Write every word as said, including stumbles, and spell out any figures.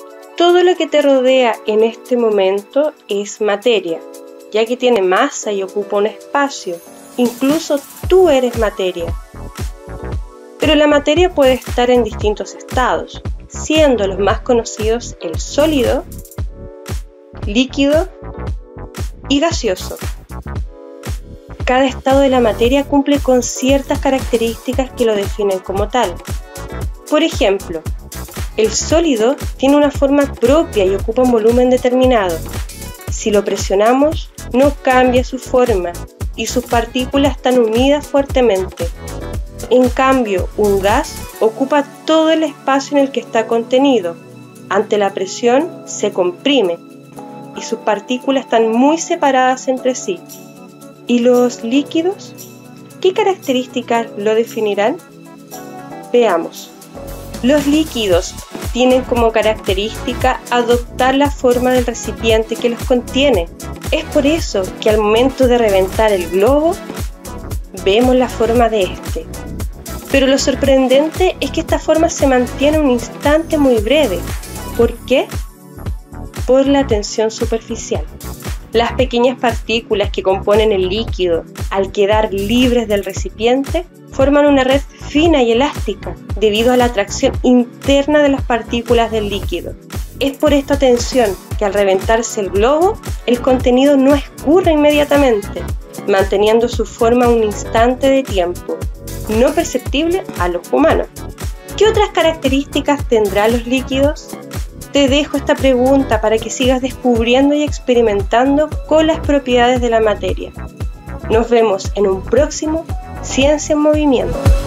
Todo lo que te rodea en este momento es materia, ya que tiene masa y ocupa un espacio. Incluso tú eres materia. Pero la materia puede estar en distintos estados, siendo los más conocidos el sólido, líquido y gaseoso. Cada estado de la materia cumple con ciertas características que lo definen como tal. Por ejemplo, el sólido tiene una forma propia y ocupa un volumen determinado. Si lo presionamos, no cambia su forma y sus partículas están unidas fuertemente. En cambio, un gas ocupa todo el espacio en el que está contenido. Ante la presión, se comprime y sus partículas están muy separadas entre sí. ¿Y los líquidos? ¿Qué características lo definirán? Veamos. Los líquidos tienen como característica adoptar la forma del recipiente que los contiene. Es por eso que al momento de reventar el globo, vemos la forma de este. Pero lo sorprendente es que esta forma se mantiene un instante muy breve. ¿Por qué? Por la tensión superficial. Las pequeñas partículas que componen el líquido, al quedar libres del recipiente, forman una red fina y elástica debido a la atracción interna de las partículas del líquido. Es por esta tensión que al reventarse el globo, el contenido no escurre inmediatamente, manteniendo su forma un instante de tiempo, no perceptible a los humanos. ¿Qué otras características tendrán los líquidos? Te dejo esta pregunta para que sigas descubriendo y experimentando con las propiedades de la materia. Nos vemos en un próximo Ciencia en Movimiento.